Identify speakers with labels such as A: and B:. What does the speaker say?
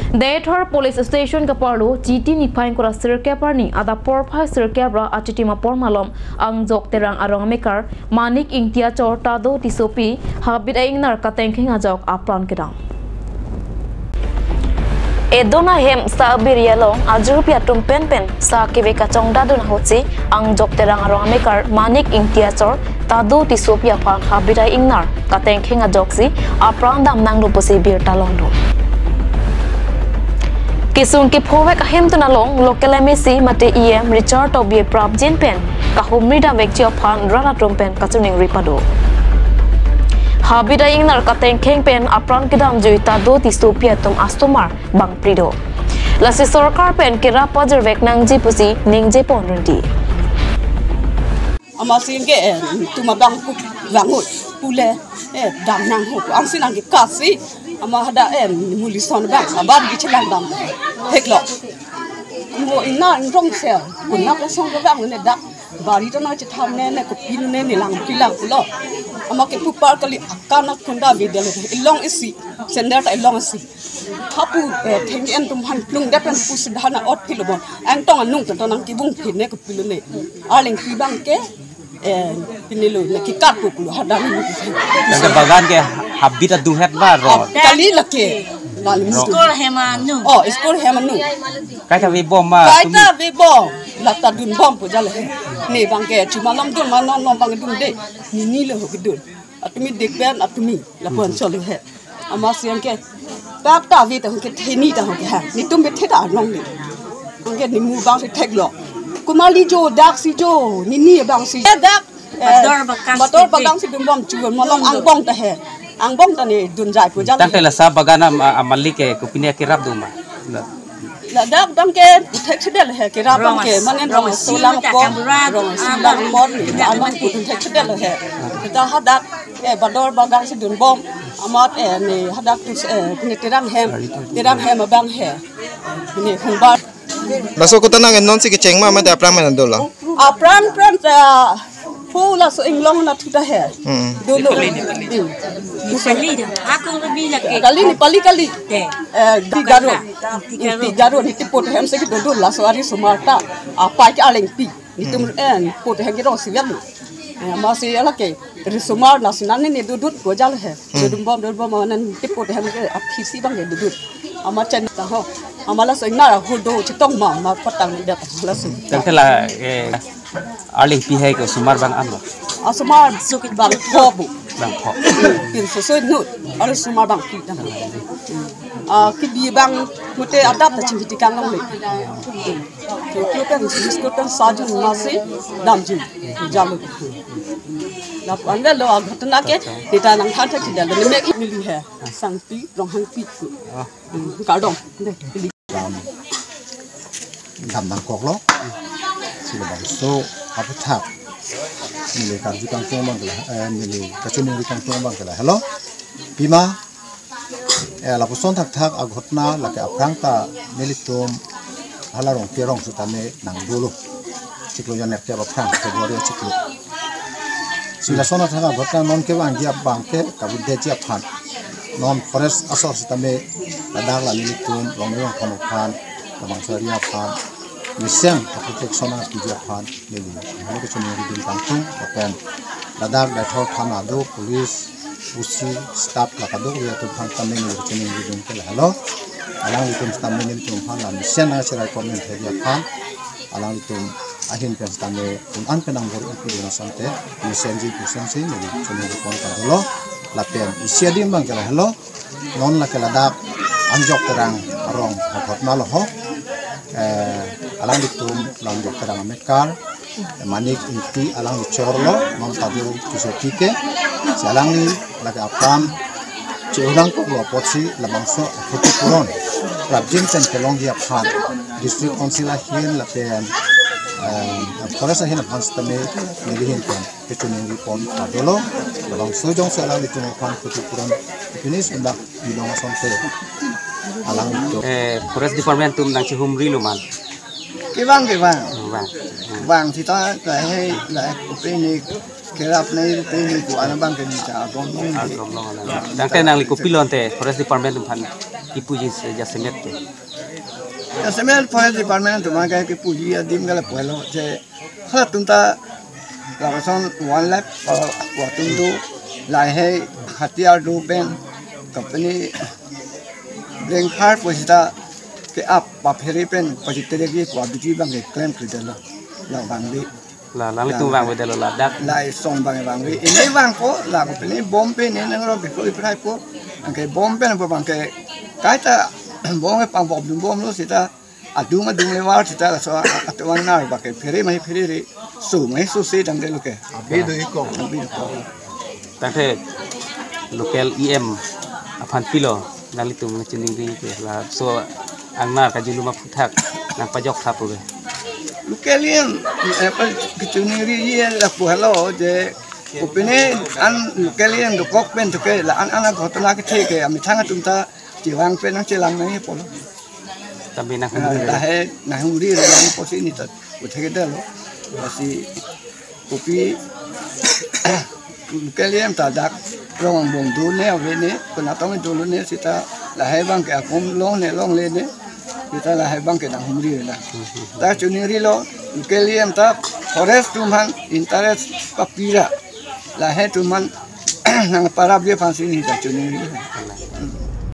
A: Daythor Police Station kaparlu GT ni pain kora sirkeper ni ada porphai sirkebra achitima pormalom ang jok terang arong mekar manik ingtia chor tado tisopi habit aingnar katengking ajok apran kedang. Edona hem sa biryalong ajur piatum pen sa kiwe kacong dadun hotsi ang jok terang arong mekar manik ingtia chor tado tisopi apang habit aingnar katengking ajok si apran dam nang lupusi bir talongdo. Kisung ki phowek ahem tunalong local MSC mate EM Richard Obie Prab Jin pen kahumri da vekchi ophan rara trompen kachuning ripado habida ingnar katengkheng pen apran kidam juita do tisopia tum astomar bang prido lasi sarkar pen kira pajer vek nangji pusi ningje ponrendi
B: amasin ke tuma bang ku bangut pule dam nang ho angsin ang kasi ama hada mulison bang abar gichelang dam heklo mo ina rong sel kunna ka song ka bang ne dak bari to na chi tham ne ko pin ne ni lang pilang pulo ama ke pupar kali akana khunda videl ilong isi sender ta ilong isi hapu theng en tum han plung da pen pus dhana ot pilobon ang tong anung to nang kibung phin ne ko pilune aling pi bang ke pinilu na kikat pulo hada ni
C: Yang bagan ke habit adu het baro
B: kali lake
D: Skor hemanu.
B: Oh, skor hemanu.
C: Kaita we bom ma
B: Kaita we bom. Lata dun bom po jale. Ni bangke cuma lam dun manon non bang dun de. Ni le ho dun. Atumi dekben atumi la pon solo he. Ama siang ke. Tak ta we ta ke theni ta ho ke ha. Ni tum be theta long ni. Bangke ni mu bang se thek lo. Kumali jo dak si jo. Ni bang si. Dak motor bagang si dun bom chuon malong ang bong ta he. Ang bong tani dun jai po jale.
C: Tante la sa bagana amali ke kupinia kirap duma.
B: La dak dam ke thek chedel he kirap dam ke manen rong solang ko rong silang mod ni alman ku thek chedel he. Kita hadak bador bagang si dun bom amat ni hadak tu ni tirang hem bang he. Ni khumbar.
E: Masuk ko tanang non si kecheng ma da pram man dola.
B: Pram Pula so inglong na tuta he. Dulu.
D: Aku lebih lagi.
B: Kali ni pali kali. Ti garo ni tipot hem se dulu la so ari sumarta apa ki aleng pi. Ni tum pot he giro si yalu. Masih ala ke ri sumar na sinan ni dudut gojal he. Dudum bom manan tipot hem ke aphisi bang dudut. Ama chen ta ho. Amala so ina hudo chitong ma patang de la su.
C: Tante la aling pihai ko sumar bang ano.
B: Sumar sukit bang thobu.
C: Bang pho.
B: Pin so nut. Ari sumar bang pi dang. Ki bi bang mute adap ta chingiti kang long le. Ko kan disko kan saju nasi damju jalu. Lap anda lo ghatna ke dita nang than thak tidal ne mek mili hai sang pi rong hang pi ku. Ka dong.
F: Dam nang kok lo. Sila bang so apa tak nilai karju kang tuang bang kala nilai kacunung kang tuang bang kala hello bima la puson thak aghotna la ke aprang ta nilitum halarong pierong sutane nang dulu ciklo yan nek ba prang ke borio ciklo sila sona thak aghotna non ke bang dia bang ke kabudde ji aphan non forest asor sutane ladang la nilitum longmeyong phanophan lamang saria phan Misang aplikasi sona kerja pan ini, mereka cuma di kampung, tapi ladang Daythor Thana do polis, usi, staff lakado dia tu pan kami ni cuma di dunia hello, alang itu kami ni cuma pan lah misang nak cerai komen kerja pan, alang itu akhir kan kami unan penang baru itu dengan santai, misang ji sih ni cuma di pan hello, lapian isi dia bang kala hello, non lah kala dak anjok terang arong hot malah ho. Alang ditum lang jok terang mekar manik inti alang dicorlo mam tadu kisoki ke alang ni lagi apam ceulang ko lo potsi labangso putu puron rabjin sen kelong dia phan district council hin lapen forest hin aphan stame nilihin kan kecuning ripon adolo labangso jong alang ditum phan putu puron finish indak bilong sonte alang itu
C: forest department tum nang chihumri luman
G: Bang thì ta lại cái này cái rap này cái này của anh bang cái gì chả có
C: Dang nang likupilon te forest department tum phan kipuji jasemet ke
G: Ya semen forest department tu maka ke puji adim kala puelo je khala tunta lason one lap waktu tu lahai hatiar do pen company bring part posita ke up paperi pen posita lagi quality bang ke claim kredela la bangli
C: la lang itu bang wedelo la dak
G: lai song bangli ini bang ko la company bom pen ni nang ro ko iprai ko angke bom pen apa bang ke kaita bom ke pang bom lo sita adung lewat sita so atuan nar pakai peri mai peri su se dang de lo ke
F: Bidu iko.
C: tante local em apan pilo nali tu mencening ri ke la so angna ka julu ma puthak nang pajok thapu ke
G: Lukelian apa kecuniri ye la puhalo je upine an lukelian do kok pen to ke la an ghotna ke the ke ami thanga tumta jiwang pen nang chelang nai polo
C: tapi nang
G: la he na huri la ni posi ni ta uthe ke dalo asi upi lukelian ta dak rong bong du ne ave ne kuna tong du ne sita la he bang ke akom long le ne kita lah hebang ke dang humri lah. Ta cuniri lo keliam ta forest tuman interest papira lah he tuman nang parab dia pansi ni ta cuniri.